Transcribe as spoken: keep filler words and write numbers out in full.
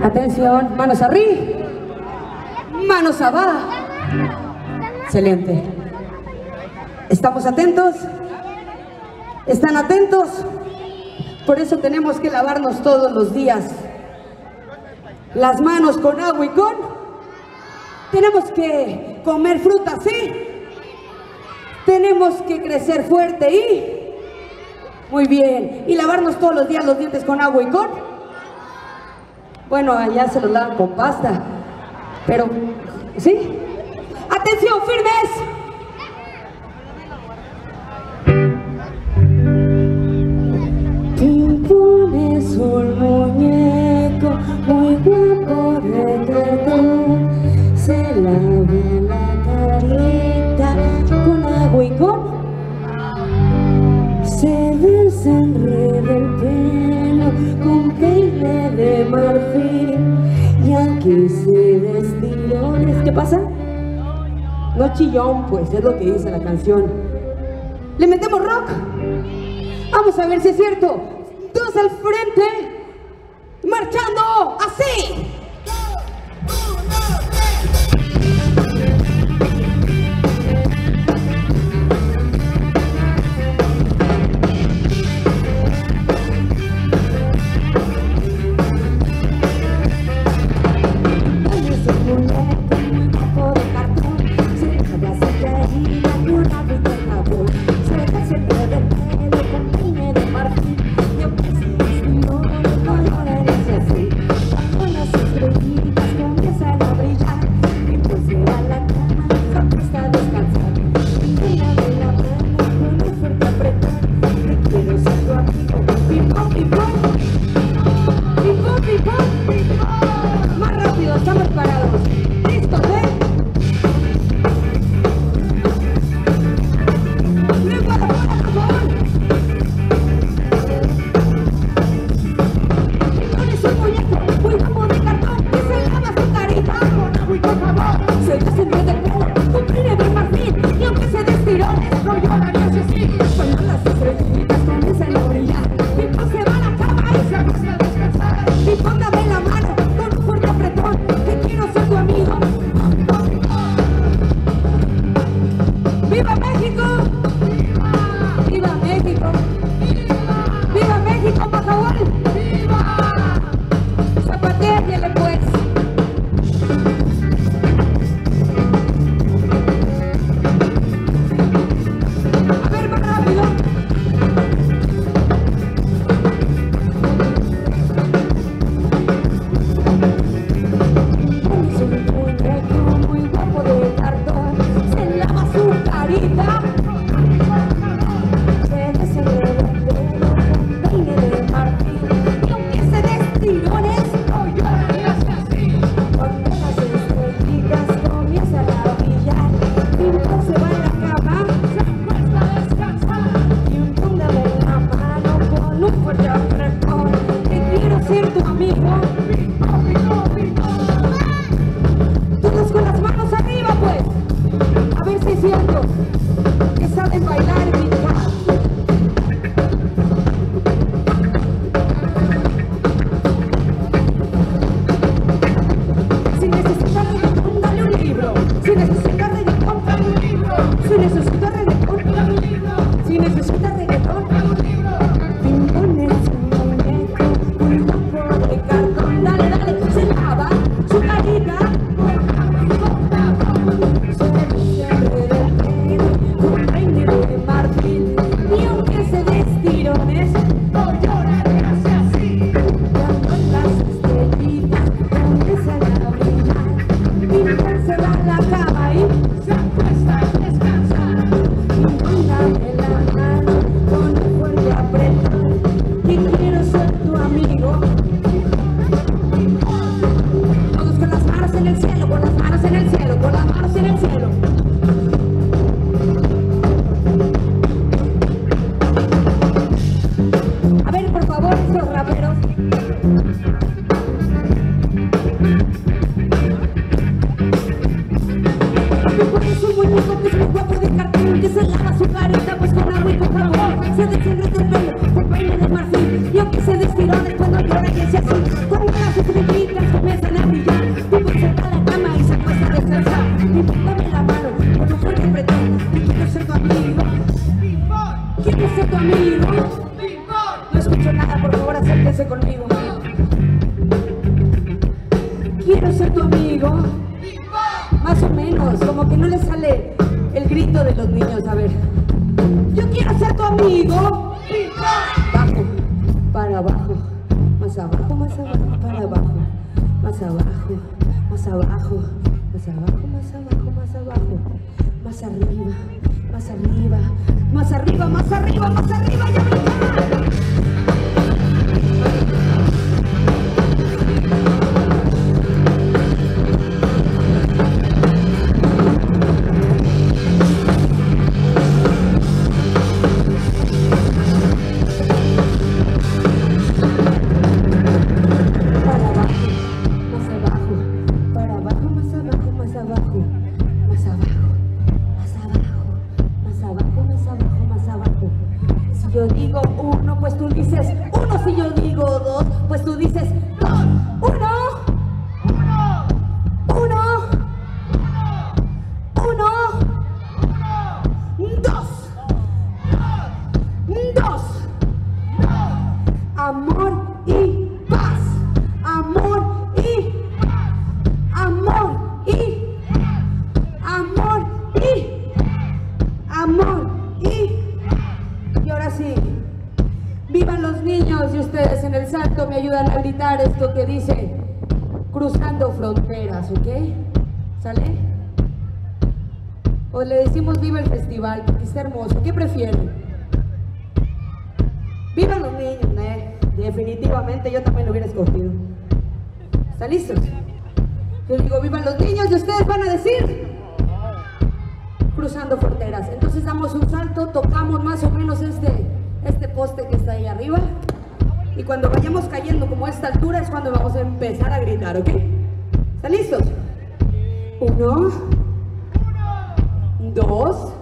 Atención, manos arriba, manos abajo. Excelente. ¿Estamos atentos? ¿Están atentos? Por eso tenemos que lavarnos todos los días las manos con agua y con... Tenemos que comer frutas, ¿sí? Tenemos que crecer fuerte y... Muy bien. Y lavarnos todos los días los dientes con agua y con... Bueno, allá se los lavan con pasta. Pero... ¿Sí? ¡Atención, firmes! Te pones un muñeco muy guapo de cartón. Se lava la carita con agua y con... Se desenreda el pelo con peine de marfil. Y aquí se destilones. ¿Qué pasa? No chillón, pues, es lo que dice la canción. ¿Le metemos rock? Vamos a ver si es cierto. Dos al frente, marchando así. Más rápido, estamos parados. ¿Listos, eh? ¡Levanta la bola, por favor! Pones un muñeco muy guapo de cartón que se lava su carita con agua y con jabón. Se desenreda el pelo con peine de marfil y aunque se destirones no lloraría así. Cuando las estrellitas comienzan a brillar y pues se va a la cama y se acuesta a descansar. Y póngame la mano con un fuerte apretón, que quiero ser tu amigo. ¡Viva México! ¡Viva! ¡Viva México! ¡Viva! ¡Viva México, por favor! ¡Viva! Zapatéale pues. A ver, más rápido. Todos con las manos arriba, pues. A ver si es cierto que saben bailar y brincar. Si necesitas reggaetón, dale un libro. Si necesitas reggaetón, dale un libro. Si necesitas reggaetón, dale un libro. Si necesitas reggaetón, dale un libro. Pintones, un muñeco, un guapo de cartón. Dale, dale, se lava su carita. Se desenreda el pelo con peine de marfil y aunque se destiró después no llora y es así. Con las estrellitas salto de los niños, a ver. Yo quiero ser tu amigo. Bajo, para abajo, más abajo, más abajo, para abajo, más abajo, más abajo, más abajo, más abajo, más abajo, más arriba, más arriba, más arriba, más arriba, más arriba, ya me yo digo uno, pues tú dices uno. Si yo digo dos, pues tú dices dos. Uno. Uno. Uno. Dos. Dos. Amor y paz. Amor y amor y amor y amor y y ahora sí, vivan los niños, y ustedes en el salto me ayudan a gritar esto que dice cruzando fronteras, ¿ok? ¿Sale? O le decimos viva el festival, porque está hermoso. ¿Qué prefieren? Vivan los niños, ¿eh? Definitivamente yo también lo hubiera escogido. ¿Están listos? Yo digo vivan los niños y ustedes van a decir cruzando fronteras. Entonces damos un salto, tocamos más o menos este, este poste que está ahí arriba, y cuando vayamos cayendo como a esta altura es cuando vamos a empezar a gritar, ¿ok? ¿Están listos? Uno, dos,